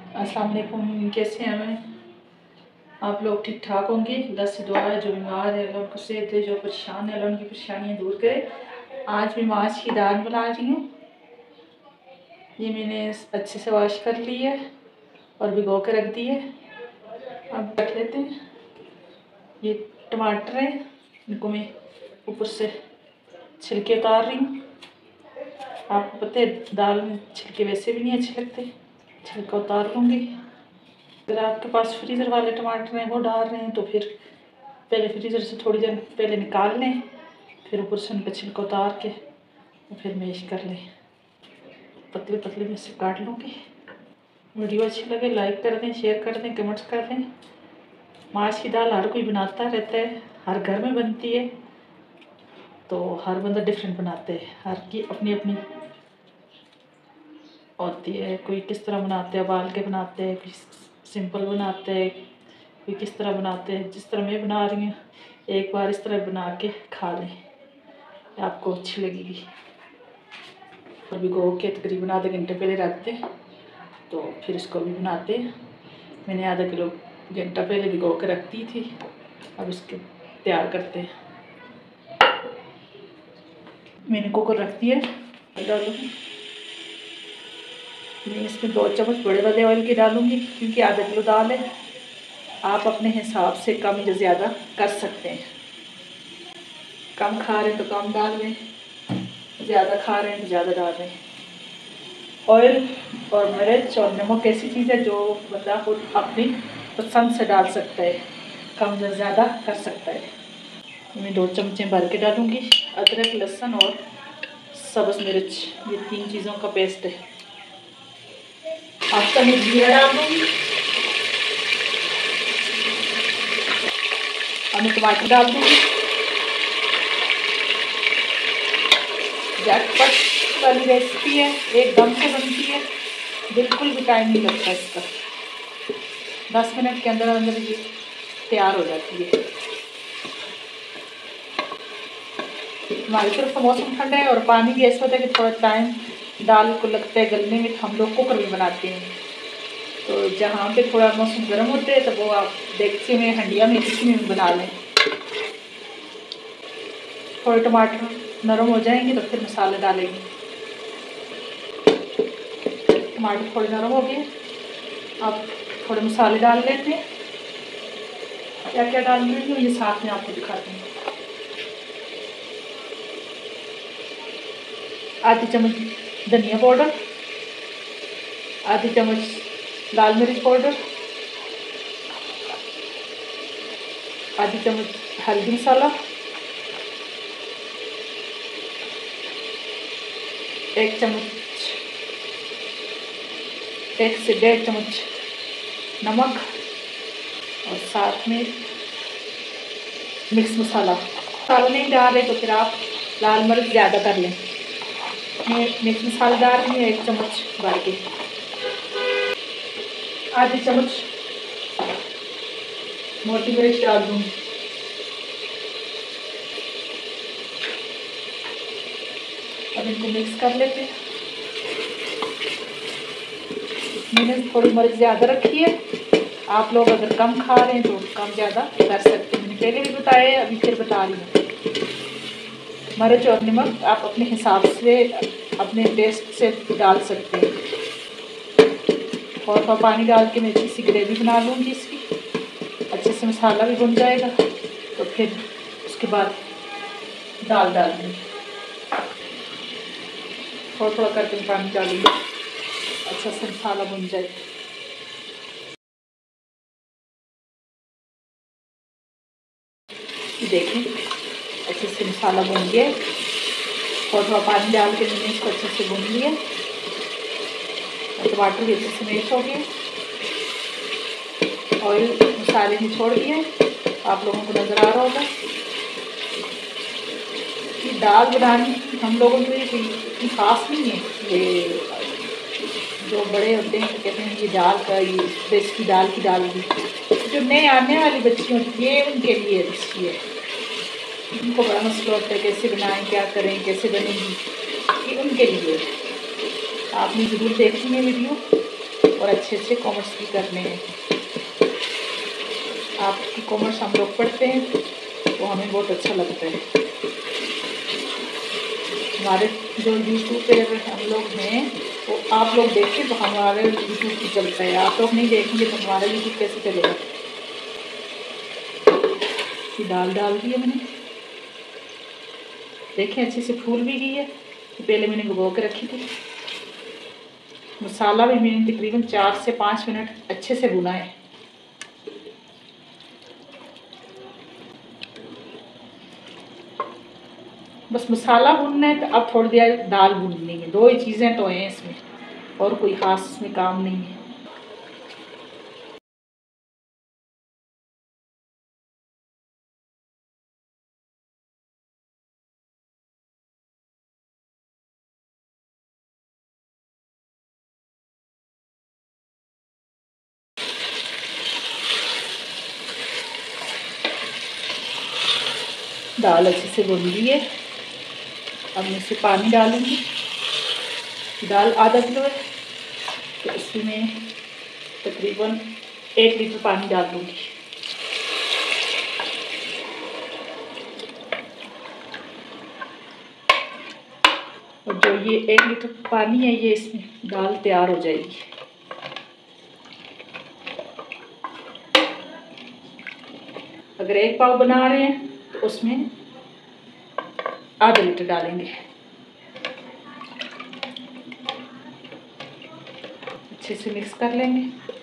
अस्सलाम वालेकुम। कैसे हैं मैं? आप लोग ठीक ठाक होंगे। अल्लाह से दुआ है जो बीमार है अल्लाह उनको सेहत दे, जो परेशान है अल्लाह उनकी परेशानियाँ दूर करे। आज मैं माछ की दाल बना रही हूँ। ये मैंने अच्छे से वॉश कर ली है और भिगो के रख दी है। अब रख लेते हैं। ये टमाटर है, इनको मैं ऊपर से छिलके उतार रही हूँ। आपको पता है दाल में छिलके वैसे भी नहीं अच्छे लगते, छिलका उतार लूँगी। अगर आपके पास फ्रीज़र वाले टमाटर हैं वो डाल रहे हैं तो फिर पहले फ्रीज़र से थोड़ी देर पहले निकाल लें, फिर ऊपर से उनका छिलका उतार के और फिर मैश कर लें। पतले पतले में से काट लूँगी। वीडियो अच्छी लगे लाइक कर दें, शेयर कर दें, कमेंट्स कर दें। माछ की दाल हर कोई बनाता रहता है, हर घर में बनती है, तो हर बंदा डिफरेंट बनाते हैं। हर की अपनी अपनी होती है। कोई किस तरह बनाते हैं, उबाल के बनाते हैं, कोई सिंपल बनाते हैं, कोई किस तरह बनाते हैं। जिस तरह मैं बना रही हूँ एक बार इस तरह बना के खा लें, आपको अच्छी लगेगी। और भिगो के तकरीबन आधे घंटे पहले रखते तो फिर इसको भी बनाते हैं। मैंने आधा किलो घंटा पहले भिगो के रख दी थी। अब इसके तैयार करते हैं। मैंने कुकर रख दिया, डालूँगी मैं इसमें 2 चम्मच बड़े वाले ऑयल की डालूँगी, क्योंकि आधा किलो दाल है। आप अपने हिसाब से कम या ज़्यादा कर सकते हैं। कम खा रहे हैं तो कम डाल दें, ज़्यादा खा रहे हैं तो ज़्यादा डाल दें। ऑयल और मिर्च और नमक ऐसी चीज़ है जो बंदा खुद अपनी पसंद से डाल सकता है, कम या ज़्यादा कर सकता है। मैं 2 चमचे भर के डालूँगी। अदरक, लहसुन और सब्ज़ मिर्च, ये 3 चीज़ों का पेस्ट है। अब मैं जीरा डाल दूँगी। अब मैं टमाटर डाल दूँगी। झटपट वाली रेसिपी है, एकदम से बनती है, बिल्कुल भी टाइम नहीं लगता इसका। 10 मिनट के अंदर अंदर ये तैयार हो जाती है। हमारी तरफ तो मौसम ठंडा है और पानी भी ऐसा होता है कि थोड़ा टाइम दाल को लगता है गलने में, तो हम लोग कुकर में बनाते हैं। तो जहाँ पे थोड़ा मौसम गर्म होता है तो वो आप देगची में, हंडिया में, किसी में भी बना लें। थोड़े टमाटर नरम हो जाएंगे तो फिर मसाले डालेंगे। टमाटर थोड़े नरम हो गए, अब थोड़े मसाले डाल लेते हैं। क्या क्या डाल रही हूँ ये साथ में आपको दिखाते हैं। आधी चम्मच धनिया पाउडर, आधी चम्मच लाल मिर्च पाउडर, आधी चम्मच हल्दी मसाला, 1 से 1.5 चम्मच नमक और साथ में मिक्स मसाला। मसाला नहीं डाल रहे तो फिर आप लाल मिर्च ज़्यादा कर लें। मैं मिक्स मसाला डाल रही हूँ 1 चम्मच भर के। आधी चम्मच मोटी मिर्च डाल दूँगी। अब इनको मिक्स कर लेते हैं। मैंने थोड़ी मिर्च ज़्यादा रखी है, आप लोग अगर कम खा रहे हैं तो कम ज़्यादा कर सकते हैं। मैंने पहले भी बताया है, अभी फिर बता रही हूँ। मिर्च और नमक आप अपने हिसाब से, अपने टेस्ट से डाल सकते हैं। थोड़ा पानी डाल के मैं अच्छी सी ग्रेवी बना लूँगी इसकी। अच्छे से मसाला भी भुन जाएगा तो फिर उसके बाद दाल डाल दूँगी। थोड़ा थोड़ा करके पानी डालूँगी, अच्छा से मसाला भुन जाए। देखिए अच्छे से मसाला भुन गया। थोड़ा पानी डाल के मैंने इसको अच्छे से भून लिया। टमाटर भी अच्छे से मैश हो गए, ऑयल मसाले में छोड़ दिए, आप लोगों को नज़र आ रहा होगा। ये दाल बनानी हम लोगों के लिए इतनी खास नहीं है। ये जो बड़े होते हैं तो कहते हैं ये दाल का, ये देश की दाल की। जो नए आने वाली बच्ची होती है उनके लिए अच्छी है। उनको बड़ा मसला होता है कैसे बनाएं, क्या करें, कैसे बनेगी, ये उनके लिए। आपने ज़रूर देखनी है वीडियो, और अच्छे अच्छे कॉमर्स भी करने हैं। आपकी कॉमर्स हम लोग पढ़ते हैं तो हमें बहुत अच्छा लगता है। हमारे जो यूट्यूब पे हम लोग हैं वो आप लोग देखें तो हमारे यूट्यूब भी चलता है। आप लोग नहीं देखेंगे तो हमारा यूट्यूब कैसे चलेगा। दाल डाल दी है मैंने, देखें अच्छे से फूल भी गई है। तो पहले मैंने भिगो के रखी थी। मसाला भी मैंने तकरीबन 4 से 5 मिनट अच्छे से भुना है। बस मसाला भुनना है। तो अब थोड़ी देर दाल भुननी है। 2 ही चीज़ें तो हैं इसमें, और कोई ख़ास इसमें काम नहीं है। दाल अच्छे से भुन गई है। अब मैं इसमें पानी डालूंगी। दाल आधा किलो है तो इसमें तकरीबन 1 लीटर पानी डाल दूँगी। और जो ये 1 लीटर पानी है ये इसमें दाल तैयार हो जाएगी। अगर 1 पाव बना रहे हैं तो उसमें आधा लीटर डालेंगे। अच्छे से मिक्स कर लेंगे।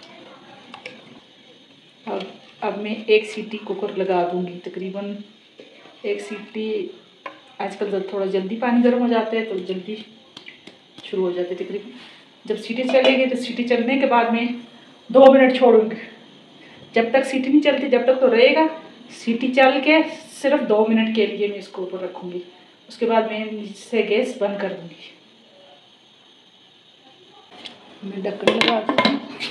अब मैं 1 सीटी कुकर लगा दूंगी। तकरीबन 1 सीटी, आजकल तो थोड़ा जल्दी पानी गर्म हो जाता है तो जल्दी शुरू हो जाते हैं। तकरीबन जब सीटी चलेगी तो सीटी चलने के बाद में 2 मिनट छोड़ूंगी। जब तक सीटी नहीं चलती जब तक तो रहेगा। सीटी चल के सिर्फ 2 मिनट के लिए मैं इसको ऊपर रखूँगी। उसके बाद मैं नीचे गैस बंद कर दूँगी। मैं ढक्कन लगा दूँगी।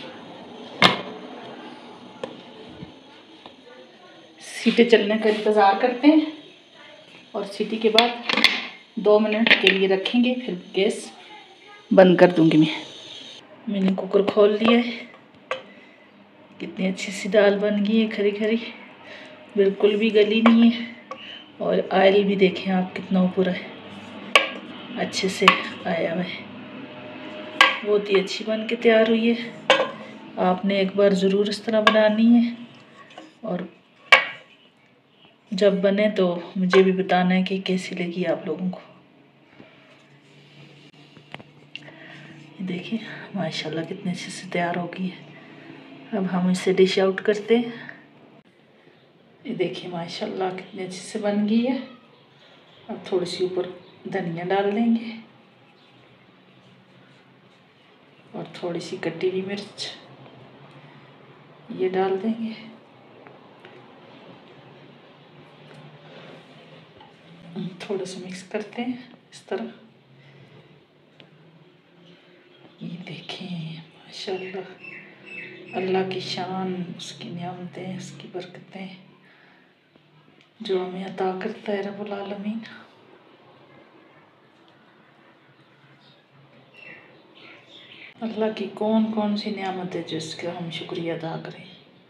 सीटी चलने का इंतज़ार करते हैं और सीटी के बाद 2 मिनट के लिए रखेंगे, फिर गैस बंद कर दूँगी। मैंने कुकर खोल लिया है। कितनी अच्छी सी दाल बन गई है, खरी खरी, बिल्कुल भी गली नहीं है। और ऑयल भी देखें आप कितना ऊपर है, अच्छे से आया हुआ है। बहुत ही अच्छी बन के तैयार हुई है। आपने एक बार ज़रूर इस तरह बनानी है और जब बने तो मुझे भी बताना है कि कैसी लगी आप लोगों को। ये देखिए माशाल्लाह कितने अच्छे से तैयार हो गई है। अब हम इसे डिश आउट करते हैं। ये देखिए माशाल्लाह कितने अच्छे से बन गई है। अब थोड़ी सी ऊपर धनिया डाल देंगे और थोड़ी सी कटी हुई मिर्च ये डाल देंगे। थोड़ा सा मिक्स करते हैं इस तरह। ये देखें माशाल्लाह, अल्लाह की शान, उसकी नियामतें, उसकी बरकतें जो हमें अता करता है रब्बुल आलमीन। अल्लाह की कौन कौन सी नियामत है जिसका हम शुक्रिया अदा करें।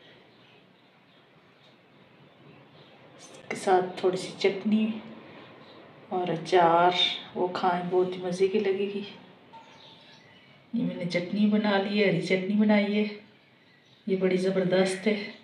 इसके साथ थोड़ी सी चटनी और अचार वो खाएं, बहुत ही मज़े की लगेगी। ये मैंने चटनी बना ली है, हरी चटनी बनाई है, ये बड़ी ज़बरदस्त है।